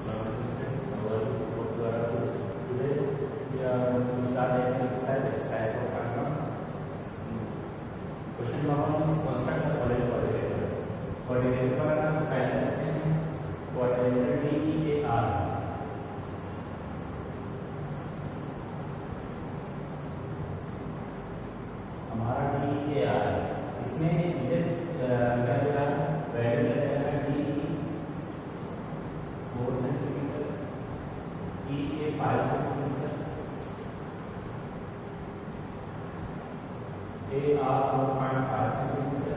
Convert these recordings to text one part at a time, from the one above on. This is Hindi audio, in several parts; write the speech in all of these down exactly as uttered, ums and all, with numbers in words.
क्वेश्चन में हम construct the following coordinator coordinator का नाम फाइंड करते हैं coordinator D E A R हमारा डी ई ए आर इसमें मुझे क्या दे रहा है वैल्यू दे रहा है D E four centimetre E A five centimetre A R four point five centimetre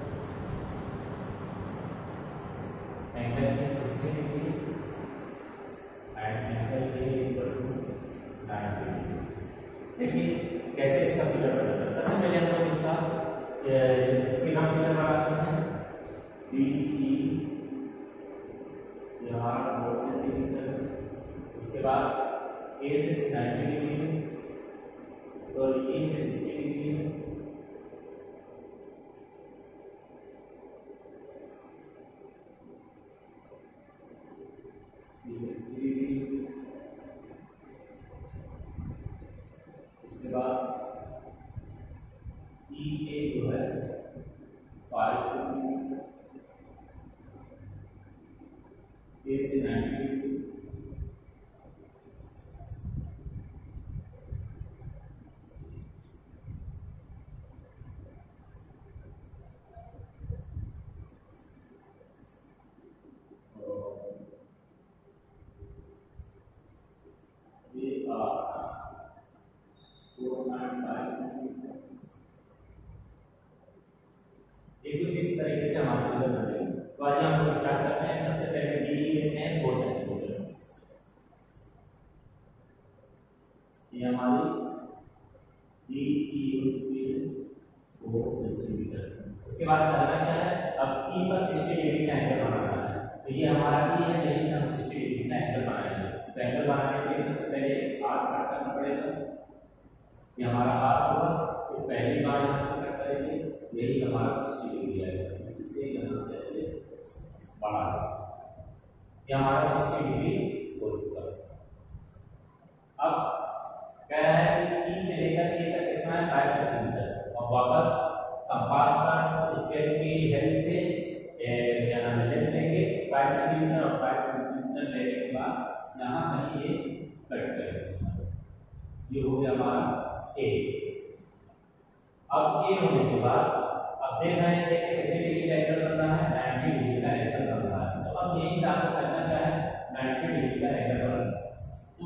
angle A sixty degree and angle A equal to ninety degree. देखिए कैसे इसका फिगर बनेगा। सबसे पहले हम लोग इसका इसके नाम फिगर बनाते हैं डी ई यहाँ फोर सेंटीमीटर उसके बाद ए से नाइंटी डिग्री और ए से सिक्सटी डिग्री उसके बाद ई ए जो है फाइव सेंटीमीटर ए से नाइंटी डिग्री एक इसी तरीके से हमारे फिगर बनेंगे। तो आज हम लोग स्टार्ट करते हैं। सबसे पहले डी लेते हैं फोर सेंटीमीटर ये हमारी डी ई फोर सेंटीमीटर। उसके बाद करना क्या है अब ई पर सिक्सटी डिग्री का एंगल बनाना है। तो ये हमारा ई है यही से हम सिक्सटी डिग्री का एंगल बनाएंगे। तो एंगल बनाने के लिए सबसे पहले आर कट करना पड़ेगा। ये हमारा आर होगा तो पहली बार यहाँ पर कट करेंगे यही हमारा सिक्सटी डिग्री आएगा। इसे यहाँ कहते हैं बड़ा ये हमारा सिक्सटी डिग्री हो चुका है। अब कह रहा है कि ई से लेकर ए तक कितना है फाइव सेंटीमीटर और वापस कंपास पर स्केल की हेल्प से क्या नाम है लेंथ लेंगे फाइव सेंटीमीटर और फाइव सेंटीमीटर लेने के बाद यहाँ कहीं ये कट करेंगे। ये हो गया हमारा ए। अब ए होने के बाद अब देख रहे हैं कि कितने डिग्री का एंगल बनना है नाइंटी डिग्री का एंगल बनना है। तो अब यही से आपको करना क्या है नाइंटी डिग्री का एंगल बनना है। तो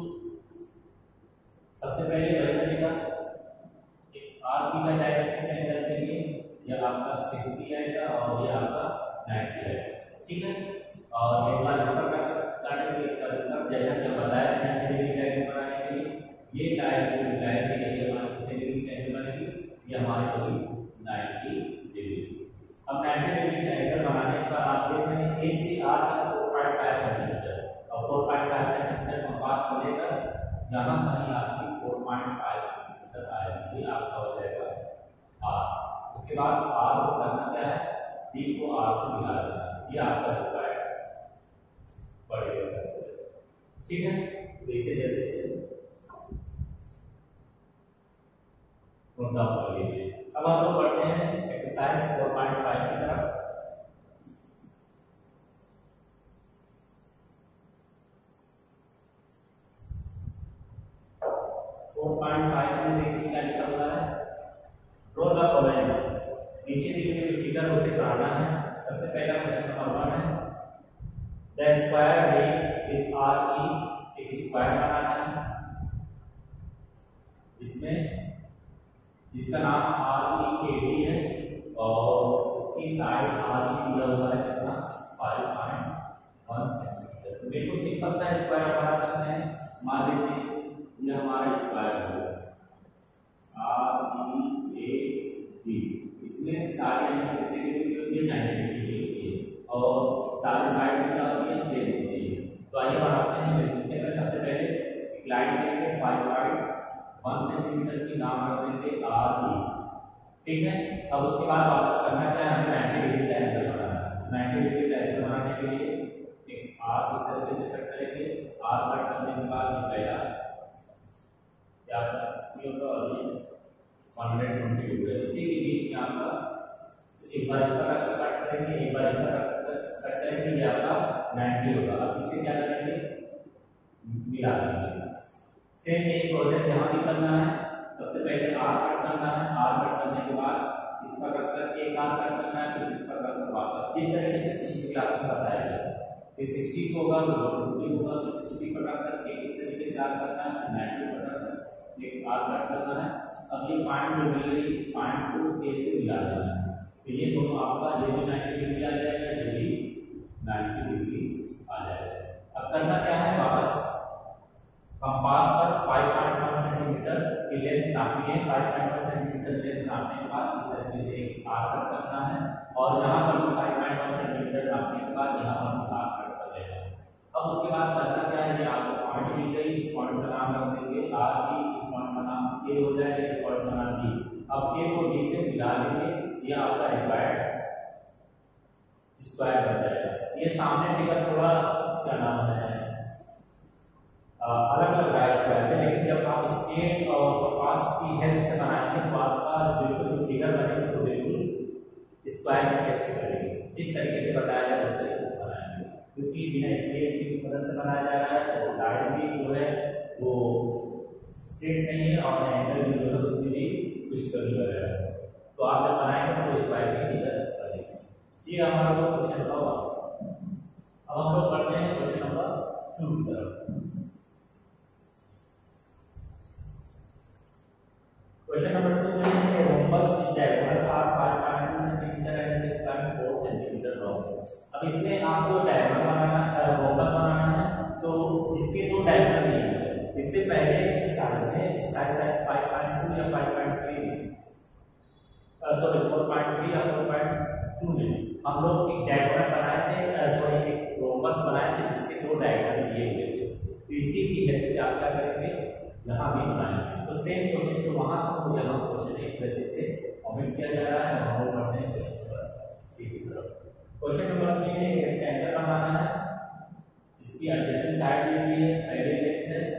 सबसे पहले वही तरीका आर की का डायरेक्शन से एंगल लेंगे ये आपका सिक्सटी आएगा और ये आपका नाइंटी आएगा। ठीक है और एक बार इस पर काटेंगे तब जैसा कि बताया था नाइंटी डिग्री का एंगल बनाने के लिए ये डायरेक्ट लाइन के लिए हमारे कितने डिग्री का एंगल बनेगी ये हमारे होगी नाइंटी डिग्री। अब नाइंटी डिग्री का एंगल बनाने के बाद आप देख रहे हैं ए से आर तक फोर पॉइंट फाइव सेंटीमीटर और four point five centimetre compass को लेकर यहाँ कहीं आपकी फोर पॉइंट फाइव सेंटीमीटर आएगी। ये आपका हो जाएगा आर। उसके बाद आर को करना क्या है डी को आर से मिला देना ये आपका रिक्वायर्ड बढ़ेगा। ठीक है तो इसे जल्दी से नोट कर लीजिए। अब हम लोग पढ़ते हैं एक्सरसाइज फोर पॉइंट फाइव की तरफ। फोर पॉइंट फाइव में देखिए क्या लिखा हुआ है ड्रॉ द फॉलोइंग। नीचे दी हुई फिगर उसे बनाना है। सबसे पहला क्वेश्चन नंबर वन है the square made with R E एक स्क्वायर बनाना है जिसमें जिसका नाम आर ई के डी है और इसकी साइड आर ई दिया हुआ है कितना फाइव पॉइंट वन सेंटीमीटर। तो बिल्कुल सिंपल सा स्क्वायर बना सकते हैं। मान लीजिए ये हमारा स्क्वायर होगा आर ई ए डी इसमें सारी कितने डिग्री होती है नाइंटी डिग्री होती है और सारी साइड में क्या होती है सेम होती है। तो आइए बनाते हैं। बिल्कुल सबसे पहले एक लाइन लेंगे फाइव पॉइंट वन सेंटीमीटर की नाम रख देंगे आर ई। ठीक है अब उसके बाद वापस करना क्या है हमें नाइंटी डिग्री का एंगल बनाना है। नाइंटी डिग्री का एंगल बनाने के लिए एक आर इस तरीके से कट करेंगे हंड्रेड ट्वेंटी टू है, इसी के बीच में आपका एक बार इसका कट करेंगे, एक बार इसका कट करेंगे, ये आपका नाइन्टी होगा। अब इससे क्या करेंगे, मिला देंगे। सेम यही प्रोसेस यहाँ भी करना है। सबसे पहले आर कट करना है, आर कट करने के बाद इसका कट करके एक आर कट करना है, फिर इसका कट कर वापस, जिस तरीके से पिछली क्लास में बताया गया। ये सिक्सटी होगा तो ट्वेंटी होगा, तो सिक्सटी पर कट करके इस तरीके से आर करना है, नाइन्टी पर कट करना है, एक आर कट करना है। अब ये पॉइंट जो मिल रही है इस पॉइंट को ए से मिला देना है, तो ये दोनों आपका ये भी नाइन्टी डिग्री आ जाएगा, ये भी नाइन्टी डिग्री आ जाएगा। अब करना क्या है, वापस कंपास पर फाइव पॉइंट वन सेंटीमीटर की लेंथ नापनी है। Five point one centimetre length नापने के बाद इस तरीके से एक आर कट करना है, और यहाँ पर फाइव पॉइंट वन सेंटीमीटर नापने के बाद यहाँ पर आर कट कर लेना है। अब उसके बाद करना क्या है, ये आपको पॉइंट मिल गई, इस पॉइंट का नाम रख देंगे आर बी, इस पॉइंट का नाम ए हो जाएगा, इस पॉइंट का नाम बी। अब ए को बी से मिला देंगे, ये आपका रिक्वायर्ड स्क्वायर बन जाएगा। ये सामने फिगर थोड़ा क्या नाम है अलग अलग रहा है स्क्वायर से, लेकिन जब आप स्केल और कंपास की हेल्प से बनाएंगे तो आपका बिल्कुल जो फिगर बनेगी तो बिल्कुल स्क्वायर के शेप में बनेगी, जिस तरीके से बताया जाए उस तरीके से बनाएंगे। क्योंकि बिना स्केल की मदद से बनाया जा रहा है तो लाइन भी जो है वो स्ट्रेट नहीं है, और एंगल भी जो है उसमें भी कुछ कमी वगैरह है। तो आप जब बनाएंगे तो स्क्वायर की फिगर बनेगी। ये हमारा लोग क्वेश्चन नंबर वन। अब हम लोग पढ़ते हैं क्वेश्चन नंबर टू की तरफ। क्वेश्चन नंबर टू में है rhombus with diameter R five point two centimetre and six point four centimetre long. अब इसमें आपको डायमीटर बनाना है, रोम्बस बनाना है, तो जिसके दो डायमीटर दिए हुए हैं। इससे पहले एक्सरसाइज में एक्सरसाइज फाइव पॉइंट टू या five point three sorry four point three या फोर पॉइंट टू में हम लोग एक डायमीटर बनाए थे, सॉरी एक रोम्बस बनाए थे जिसके दो डायमीटर दिए हुए थे। तो इसी की हेल्प से आप क्या करेंगे, यहाँ भी बनाएंगे। तो सेम क्वेश्चन जो वहां था वो यहाँ क्वेश्चन इस वजह से कमेंट किया जा रहा है। हम लोग पढ़ते हैं क्वेश्चन नंबर थ्री की तरफ। क्वेश्चन नंबर थ्री में एक रेक्टेंगल बनाना है जिसकी एडजेसेंट साइड दी हुई है, पहले लेंथ है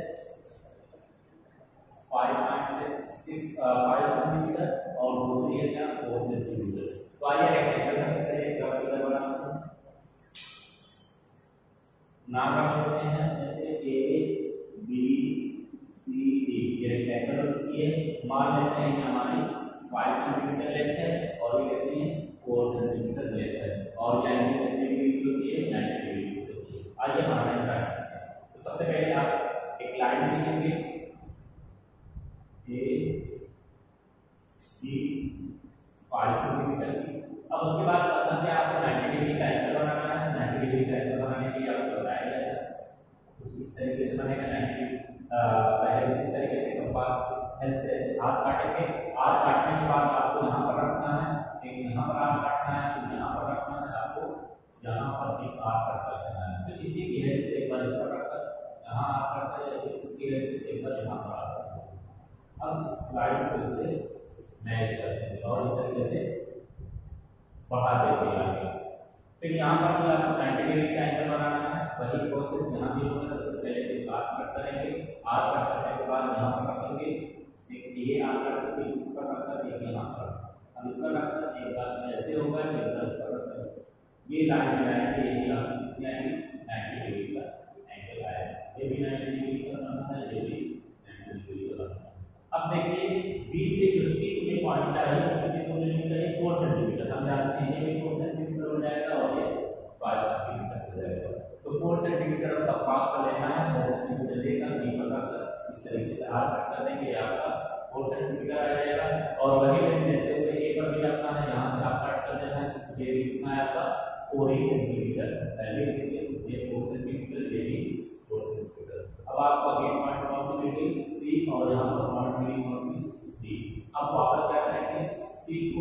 five point six five centimetre और दूसरी है क्या फोर सेंटीमीटर। तो आइए रेक्टेंगल का एक ग्राफ फिगर बनाते हैं। नाम रख लेते हैं जैसे ए बी सी डी। ये रेक्टेंगल हो चुकी है, मान लेते हैं हमारी फाइव सेंटीमीटर लेंथ है और ये लेते हैं फोर सेंटीमीटर लेंथ है, और लाइन की डिग्री होती है नाइन्टी डिग्री होती है। आइए बनाना स्टार्ट करते हैं। तो सबसे पहले आप एक लाइन खींचेंगे ए बी फाइव सेंटीमीटर की। अब उसके बाद करना क्या, आपको नाइन्टी डिग्री का एंगल बनाना है। नाइन्टी डिग्री का एंगल बनाने के लिए आपको बताया गया कुछ इस तरीके से बनेगा। नाइन्टी पहले इस तरीके से कंपास हेल्प से ऐसे आर काटेंगे। आर काटने के बाद आपको यहाँ पर रखना है, एक यहाँ पर आर काटना है, फिर यहाँ पर रखना है, आपको यहाँ पर एक आर कट करना है। फिर इसी की हेल्प से एक बार इस पर रखकर यहाँ आर करते हैं, फिर इसकी हेल्प से एक बार यहाँ पर आर करते हैं। अब इस लाइन को इससे मैच करते हैं और इस तरीके से बढ़ा देते हैं आगे। फिर यहाँ पर भी आपको नाइन्टी डिग्री का एंगल बनाना है, वही प्रोसेस यहाँ भी होगा। सबसे पहले एक आर कट करेंगे, आर कट करने के बाद यहाँ पर रखेंगे, एक ये आर कट करके इस पर रखकर एक यहाँ पर। अब इस पर रखकर एक बार ऐसे होगा, एक बार इस पर रखकर ये लाइन बनाएंगे, ये भी आप कितनी आएगी नाइन्टी डिग्री का एंगल आएगा। ये भी नाइन्टी डिग्री का बनना है, ये भी नाइन्टी डिग्री का बनना है। अब देखिए बी से जो सी के पॉइंट चाहिए कितनी दूरी में चाहिए, फोर सेंटीमीटर। हम जानते हैं ये भी फोर सेंटीमीटर हो जाएगा और ये फाइव सेंटीमीटर हो जाएगा। तो फोर सेंटीमीटर का पास पर लेना है, फोर सेंटीमीटर लेकर बी पर रखकर इस तरीके से आर कट कर देंगे, आपका फोर सेंटीमीटर आ जाएगा। और वही लेंथ लेते हुए ए पर भी रखना है, यहाँ से आप कट कर देना है। ये कितना है आपका फोर ही सेंटीमीटर, पहले देखिए ये फोर सेंटीमीटर, ये भी फोर सेंटीमीटर। अब आपका गेट पॉइंट कौन सी मिल गई सी, और यहाँ पर पॉइंट मिली कौन सी डी। अब वापस क्या करेंगे, सी को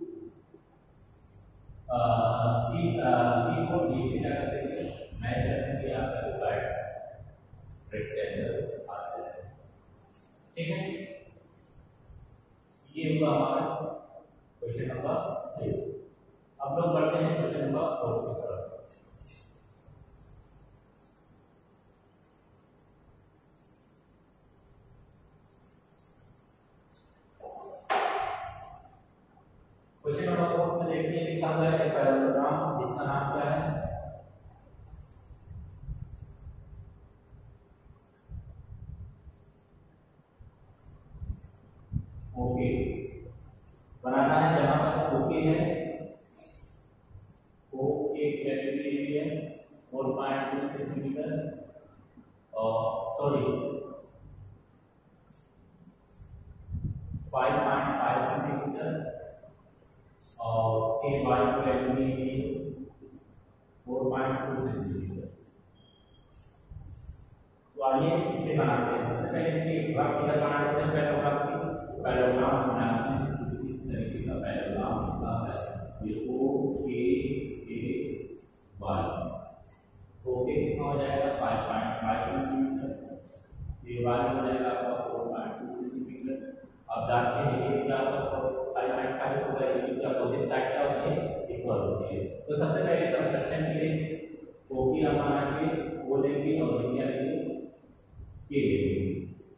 सी सी को डी से क्या कर देंगे मैच कर देंगे, आपका रिक्वायर्ड रेक्टेंगल आ जाएगा। ठीक है, ये हुआ हमारा क्वेश्चन नंबर थ्री। अब लोग बढ़ते हैं क्वेश्चन नंबर फोर की तरफ। क्वेश्चन नंबर फोर में देखिए लिखा हुआ है पैराग्राफ जिसका नाम क्या है ओके बनाना है जहां पर ओके है ओ एक वैल्यू दी है फोर पॉइंट टू सेंटीमीटर और sorry five point five centimetre और ए वाई की वैल्यू दी है फोर पॉइंट टू सेंटीमीटर। तो आइए इसे बनाते हैं। सबसे पहले इसकी रफ फिगर बना लेते हैं पैराग्राफ की। पैराग्राफ बनाते हैं कुछ इस तरीके का पैराग्राफ होता है। ये ओ के ए वाई ओके कितना हो जाएगा फाइव पॉइंट फाइव सेंटीमीटर। ये वाई हो जाएगा आपका फोर पॉइंट टू सेंटीमीटर। अब जानते हैं ये क्या होगा फाइव पॉइंट फाइव होगा ये क्या अपोजिट साइड क्या होती है इक्वल होती है। तो सबसे पहले कंस्ट्रक्शन के लिए ओ की आप बना के ओ लेंगे और ये क्या लेंगे ये लेंगे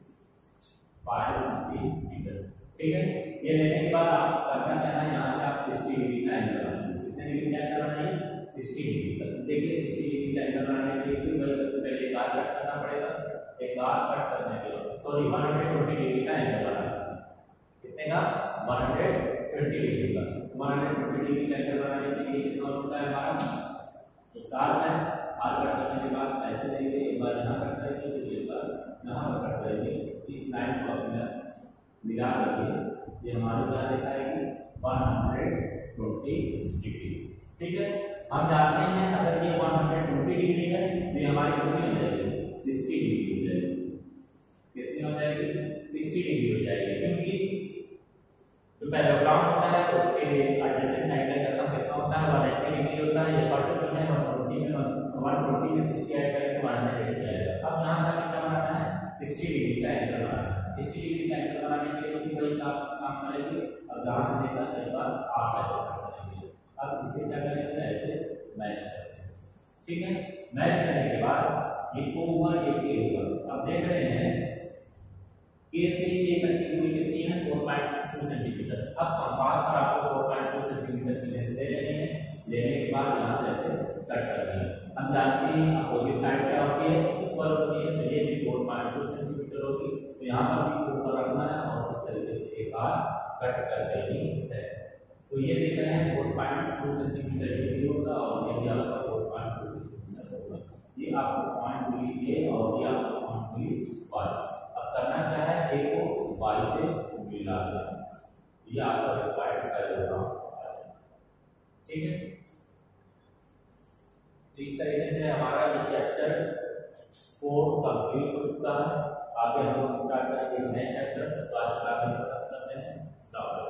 फाइव सेंटीमीटर। ठीक है ये लेने के बाद आप करना क्या है यहाँ से आप सिक्सटी डिग्री का एंगल बनाएंगे। कितने डिग्री का एंगल बनाएंगे सिक्सटी डिग्री का। देखिए सिक्सटी डिग्री का एंगल बनाने के लिए फिर सबसे पहले एक आर्क कट करना पड़ेगा। एक आर्क कट करने के बाद sorry one hundred twenty degree का एंगल बनाना है। कितने का वन हंड्रेड ट्वेंटी डिग्री का। वन हंड्रेड ट्वेंटी डिग्री का एंगल बनाने के लिए कितना होता है हमारा एक आर्क है। आर्क कट करने के बाद ऐसे देंगे एक बार यहाँ कट करेंगे फिर एक बार यहाँ पर कट करेंगे। इस लाइन को अपना मिला करके ये हमारे क्या दिखाएगी वन हंड्रेड ट्वेंटी डिग्री। ठीक है हम जानते हैं अगर ये वन हंड्रेड ट्वेंटी डिग्री है तो ये हमारी कितनी हो जाएगी सिक्सटी डिग्री हो जाएगी। कितनी हो जाएगी सिक्सटी डिग्री हो जाएगी क्योंकि जो पैराग्राफ होता है उसके एडजेसेंट एंगल का सम कितना होता है वन एटी डिग्री होता है। ये क्वाड्रेंट में वन ट्वेंटी में वन ट्वेंटी में सिक्सटी ऐड करेंगे वन हंड्रेड डिग्री आएगा। अब यहाँ से हमें क्या बनाना है सिक्सटी डिग्री का एंगल बनाना है। सिक्सटी डिग्री का एंगल बनाने के लिए भी वही काम काम करेंगे और जहाँ देखा कई बार आप ऐसे कर करेंगे। अब इसे क्या करेंगे ऐसे मैच करेंगे। ठीक है मैच करने के बाद ये को हुआ ये के हुआ। अब देख रहे हैं के से ए तक की दूरी कितनी है फोर पॉइंट टू सेंटीमीटर। अब कंपास पर आपको फोर पॉइंट टू सेंटीमीटर की लेंथ ले लेनी है। लेने के बाद यहाँ से ऐसे कट करनी है। हम जानते हैं अपोजिट साइड क्या होती है इक्वल होती है। तो ये भी फोर पॉइंट टू सेंटीमीटर होगी। तो यहाँ पर भी ऊपर रखना है और इस तरीके से एक बार कट कर देनी है। तो ये देख रहे हैं फोर पॉइंट टू सेंटीमीटर ये भी होगा और ये भी आपका फोर पॉइंट टू सेंटीमीटर होगा। ये आपको पॉइंट बी ए और ये आपका पॉइंट बी वाई। अब करना क्या है ए को वाई से मिला देना। ये आपका रिक्वायर्ड पैराग्राफ। ठीक है तो इस तरीके से हमारा ये चैप्टर फोर कंप्लीट हो चुका है। आगे हम लोग स्टार्ट करेंगे नए चैप्टर। तो आज का करते हैं स्टार्ट।